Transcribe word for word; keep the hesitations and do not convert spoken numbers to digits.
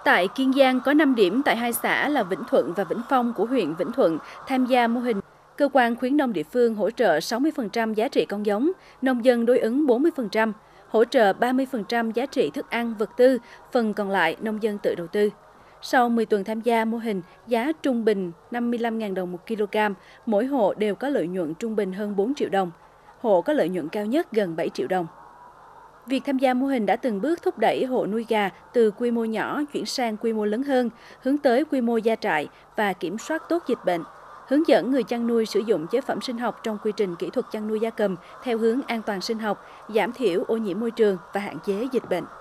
Tại Kiên Giang có năm điểm tại hai xã là Vĩnh Thuận và Vĩnh Phong của huyện Vĩnh Thuận tham gia mô hình. Cơ quan khuyến nông địa phương hỗ trợ sáu mươi phần trăm giá trị con giống, nông dân đối ứng bốn mươi phần trăm, hỗ trợ ba mươi phần trăm giá trị thức ăn, vật tư, phần còn lại nông dân tự đầu tư. Sau mười tuần tham gia mô hình, giá trung bình năm mươi lăm nghìn đồng một kg, mỗi hộ đều có lợi nhuận trung bình hơn bốn triệu đồng. Hộ có lợi nhuận cao nhất gần bảy triệu đồng. Việc tham gia mô hình đã từng bước thúc đẩy hộ nuôi gà từ quy mô nhỏ chuyển sang quy mô lớn hơn, hướng tới quy mô gia trại và kiểm soát tốt dịch bệnh, hướng dẫn người chăn nuôi sử dụng chế phẩm sinh học trong quy trình kỹ thuật chăn nuôi gia cầm theo hướng an toàn sinh học, giảm thiểu ô nhiễm môi trường và hạn chế dịch bệnh.